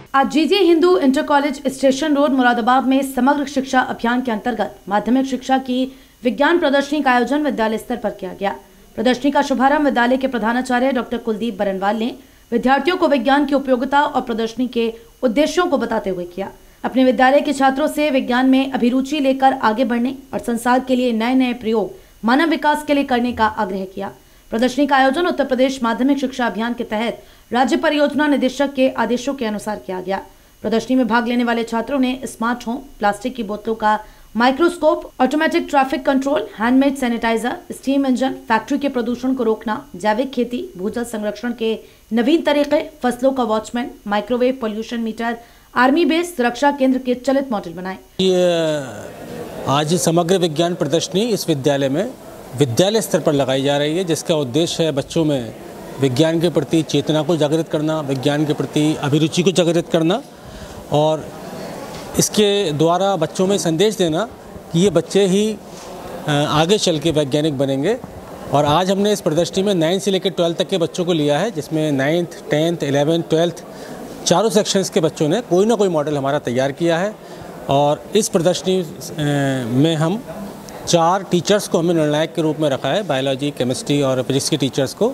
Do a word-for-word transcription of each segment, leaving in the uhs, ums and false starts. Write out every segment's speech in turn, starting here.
आज GG Hindu inter college station road Moradabad में समग्र शिक्षा अभियान के अंतर्गत माध्यमिक शिक्षा की विज्ञान प्रदर्शनी का आयोजन विद्यालय स्तर पर किया गया। प्रदर्शनी का शुभारंभ विद्यालय के प्रधानाचार्य डॉक्टर कुलदीप बरनवाल ने विद्यार्थियों को विज्ञान की उपयोगिता और प्रदर्शनी के उद्देश्यों को बताते हुए किया। अपने विद्यालय के छात्रों से विज्ञान में अभिरुचि लेकर आगे बढ़ने और संसार के लिए नए नए प्रयोग मानव विकास के लिए करने का आग्रह किया। प्रदर्शनी का आयोजन उत्तर प्रदेश माध्यमिक शिक्षा अभियान के तहत राज्य परियोजना निदेशक के आदेशों के अनुसार किया गया। प्रदर्शनी में भाग लेने वाले छात्रों ने स्मार्ट होम, प्लास्टिक की बोतलों का microscope, automatic traffic control, handmade sanitiser, steam engine, factory के प्रदूषण को रोकना, जैविक खेती, भूजल संरक्षण के नवीन तरीके, फसलों का watchman, microwave pollution meter, army base सुरक्षा केंद्र के चलित मॉडल बनाए। आज समग्र विज्ञान प्रदर्शनी इस विद्यालय में विद्यालय स्तर पर लगाई जा रही है, जिसका उद्देश्य है बच्चों में विज्ञान के प्रति चेतना को जागृत करना, विज्ञान के प्रति अभिरुचि को जागृत करना और इसके द्वारा बच्चों में संदेश देना कि ये बच्चे ही आगे चल के वैज्ञानिक बनेंगे। और आज हमने इस प्रदर्शनी में नाइन्थ से लेकर ट्वेल्थ तक के बच्चों को लिया है, जिसमें नाइन्थ, टेंथ, इलेवेंथ, ट्वेल्थ चारों सेक्शंस के बच्चों ने कोई ना कोई मॉडल हमारा तैयार किया है। और इस प्रदर्शनी में हम चार टीचर्स को हमने निर्णायक के रूप में रखा है, बायोलॉजी, केमिस्ट्री और फिजिक्स के टीचर्स को।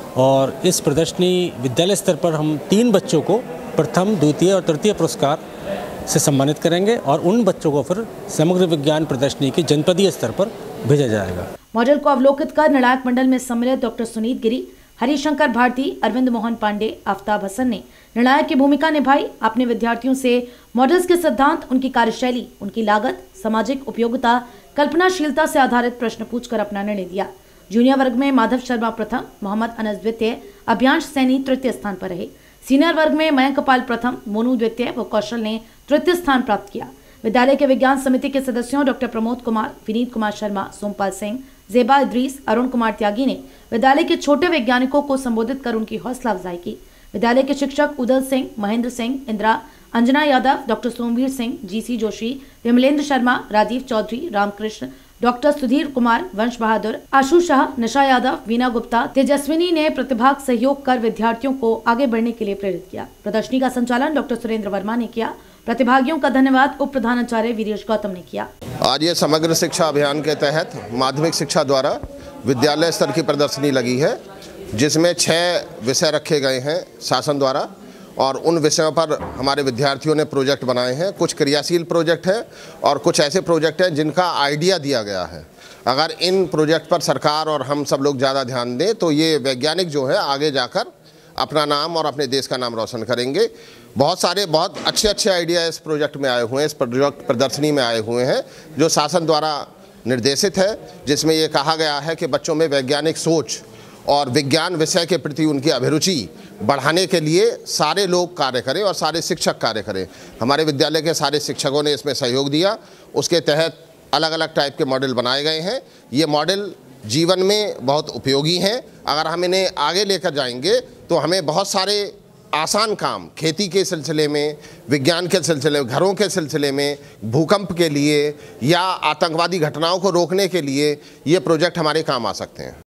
और इस प्रदर्शनी विद्यालय स्तर पर हम तीन बच्चों को प्रथम, द्वितीय और तृतीय पुरस्कार से सम्मानित करेंगे और उन बच्चों को फिर समग्र विज्ञान प्रदर्शनी के जनपदीय स्तर पर भेजा जाएगा। मॉडल को अवलोकित कर निर्णायक मंडल में सम्मिलित डॉक्टर सुनीत गिरी, हरिशंकर भारती, अरविंद मोहन पांडे, आफ्ताब हसन ने निर्णायक की भूमिका निभाई। अपने विद्यार्थियों से मॉडल्स के सिद्धांत, उनकी कार्यशैली, उनकी लागत, सामाजिक उपयोगिता, कल्पनाशीलता से आधारित प्रश्न पूछकर अपना निर्णय दिया। जूनियर वर्ग में माधव शर्मा प्रथम, मोहम्मद अनस द्वितीय, अभ्यांश सैनी तृतीय स्थान पर रहे। सीनियर वर्ग में मयंक पाल प्रथम, मोनू द्वितीय व कौशल ने तृतीय स्थान प्राप्त किया। विद्यालय के विज्ञान समिति के सदस्यों डॉक्टर प्रमोद कुमार, विनीत कुमार शर्मा, सोमपाल सिंह, जेबा इद्रीस, अरुण कुमार त्यागी ने विद्यालय के छोटे वैज्ञानिकों को संबोधित कर उनकी हौसला अफजाई की। विद्यालय के शिक्षक Udal Singh, Mahendra Singh, Indira, Anjana Yadav, doctor Somveer Singh, GC Joshi, Vimalendra Sharma, Rajeev Chaudhary, Ramkrishna, doctor Sudhir Kumar, Vansh Bahadur, आशु शाह, निशा यादव, वीना गुप्ता, तेजस्विनी ने प्रतिभाग सहयोग कर विद्यार्थियों को आगे बढ़ने के लिए प्रेरित किया। प्रदर्शनी का संचालन डॉक्टर सुरेंद्र वर्मा ने किया। प्रतिभागियों का धन्यवाद उप प्रधानाचार्य वीरेश गौतम ने किया। आज ये समग्र शिक्षा अभियान के तहत माध्यमिक शिक्षा द्वारा विद्यालय स्तर की प्रदर्शनी लगी है, जिसमें छह विषय रखे गए हैं शासन द्वारा और उन विषयों पर हमारे विद्यार्थियों ने प्रोजेक्ट बनाए हैं। कुछ क्रियाशील प्रोजेक्ट हैं और कुछ ऐसे प्रोजेक्ट हैं जिनका आइडिया दिया गया है। अगर इन प्रोजेक्ट पर सरकार और हम सब लोग ज़्यादा ध्यान दें तो ये वैज्ञानिक जो है आगे जाकर अपना नाम और अपने देश का नाम रोशन करेंगे। बहुत सारे बहुत अच्छे अच्छे आइडिया इस प्रोजेक्ट में आए हुए हैं, इस प्रोजेक्ट प्रदर्शनी में आए हुए हैं जो शासन द्वारा निर्देशित है, जिसमें ये कहा गया है कि बच्चों में वैज्ञानिक सोच और विज्ञान विषय के प्रति उनकी अभिरुचि बढ़ाने के लिए सारे लोग कार्य करें और सारे शिक्षक कार्य करें। हमारे विद्यालय के सारे शिक्षकों ने इसमें सहयोग दिया। उसके तहत अलग अलग टाइप के मॉडल बनाए गए हैं। ये मॉडल जीवन में बहुत उपयोगी हैं। अगर हम इन्हें आगे लेकर जाएंगे तो हमें बहुत सारे आसान काम खेती के सिलसिले में, विज्ञान के सिलसिले में, घरों के सिलसिले में, भूकंप के लिए या आतंकवादी घटनाओं को रोकने के लिए ये प्रोजेक्ट हमारे काम आ सकते हैं।